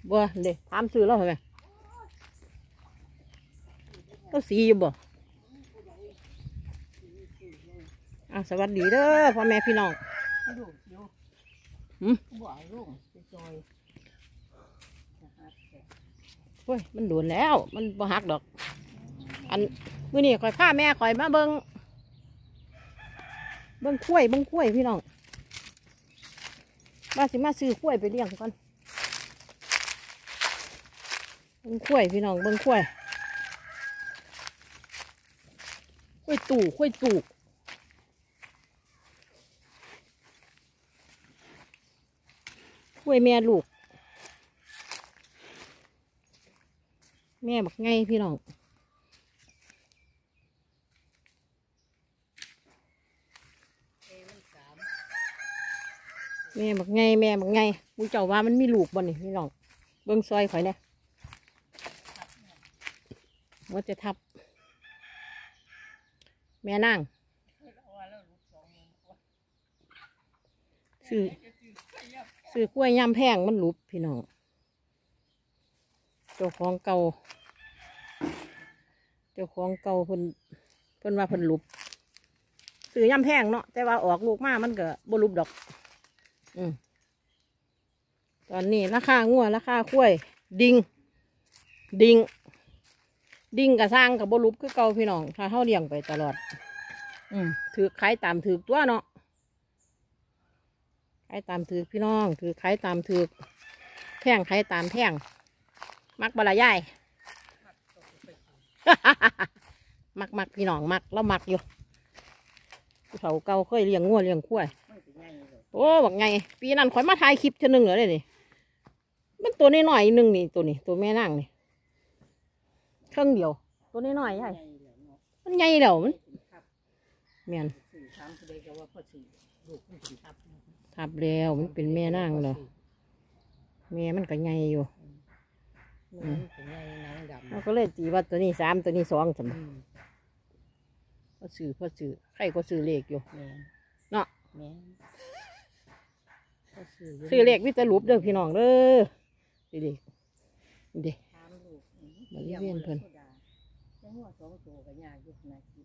บัวเด็กถามซื้อแล้วเหรอก็สีอยู่บ่สวัสดีเด้อพ่อแม่พี่น้องเฮ้ยมันโดนแล้วมันบ่หักดอกอันมื้อนี้ข่อยพาแม่ข่อยมาเบิ่งกล้วยพี่น้องมาสิมาซื้อกล้วยไปเลี้ยงก่อนเบิ่งกล้วยพี่น้องเบิ่งกล้วยตู่กล้วยตู่กล้วยแม่ลูกแม่บักไงพี่น้องแม่บักไงมึงเจ้าว่ามันมีลูกบ่นี่พี่น้องเบิ่งซอยข่อยเนี่ยว่าจะทับแม่นั่งซื้อกล้วยย่ำแพงมันหลุบพี่น้องเจ้าของเก่าเพิ่นว่าเพิ่นหลุบซื้อย่ำแพงเนาะแต่ว่าออกลูกมามันก็บ่หลุบดอกตอนนี้ราคางัวราคากล้วยดิ่งกับสร้างกับบ่หลุบคือเก่าพี่น้องถ้าเฮาเลี้ยงไปตลอดถือขายตามถือตัวเนาะขายตามถือพี่น้องถือขายตามถือแพงขายตามแพงมักบลายาย มักพี่น้องมักแล้วมักอยู่เขาเก่าเคยเลี้ยงงัวเลี้ยงควายโอ้บอกไงปีนั้นข่อยมาถ่ายคลิปเท่านึงเหรอเลยนี่มันตัวน้อยๆนึงนี่ตัวแม่นั่งนี่เครื่องเดียวตัวน้อยๆใช่มันใหญ่เดี๋ยวมันเมียนทับแล้วมันเป็นแม่นั่งเหรอแม่มันก็ใหญ่อยู่เราก็เลยตีว่าตัวนี้3ตัวนี้2จำพอซื้อใครก็ซื้อเลขอยู่เนาะซื้อเลขวิตาลูปเด้อพี่น้องเด้อดีดิบริเวณเพิ่น